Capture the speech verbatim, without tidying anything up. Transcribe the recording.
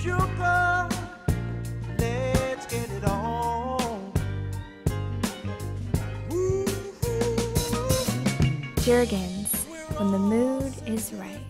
sugar, let's get it on. Jergens, when the mood is right.